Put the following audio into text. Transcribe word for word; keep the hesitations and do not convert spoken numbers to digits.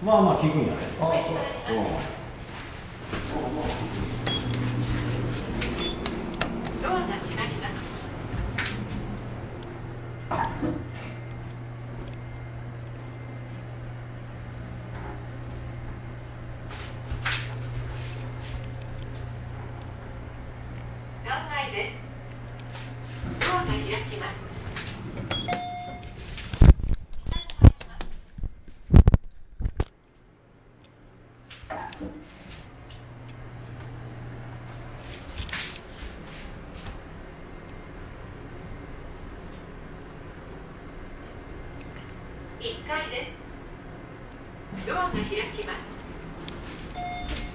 まあまあ聞くんやね。 ああ、そう。 うん。 ドアが開きます。ドア内です。ドアが開きます。いっかいです。ドアが開きます。